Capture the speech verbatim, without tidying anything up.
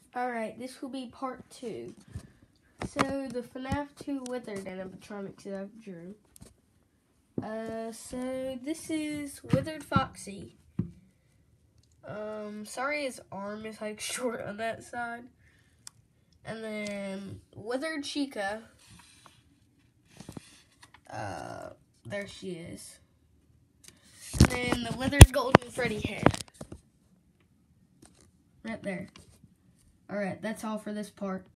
Alright, this will be part two. So, the FNAF two withered animatronics that I've drew. Uh, so, this is Withered Foxy. Um, sorry his arm is, like, short on that side. And then, Withered Chica. Uh, there she is. And then the Withered Golden Freddy head. Right there. Alright, that's all for this part.